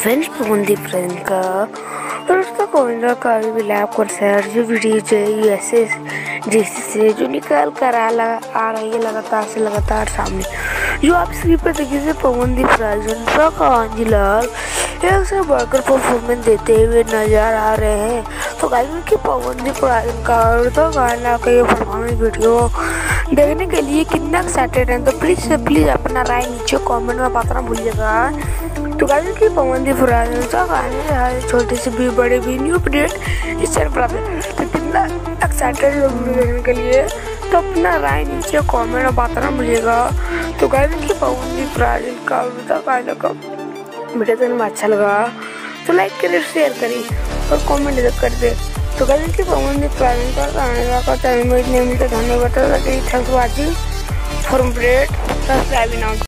Friends Pawandeep Priyanka और उसका गोविंदा का भी लैब कर सर जो वीडियो जो ऐसे जैसे जो निकाल कर आ रही है लगातार सामने जो आप स्क्रीन पर देखिए पवनदीप प्रियंका का अंजिलाल एक से बढ़कर परफॉर्मेंस देते हुए नजर आ रहे हैं। तो गाइस की पवनदीप प्रियंका और तो गाना का ये परफॉर्मेंस वीडियो देखने के लिए कितना एक्साइटेड है, तो प्लीज अपना राय नीचे कमेंट में बताना भूलिएगा। तो गाइस की पवनदीप प्रियंका गाने छोटे से भी बड़े भी न्यू अपडेट इस चैनल पर आते हैं, तो कितना एक्साइटेड लोग वीडियो देखने के लिए, तो अपना राय नीचे कमेंट में बताना भूलिएगा। तो गाइस की पवनदीप प्रियंका गाने का वीडियो तो में अच्छा लगा तो लाइक करें, शेयर करें और कमेंट कर दे। तो गाइस की पवनदीप प्रियंका गाने का चैनल में इतने मिलते धन्यवाद। Thanks for watching for update subscribe now.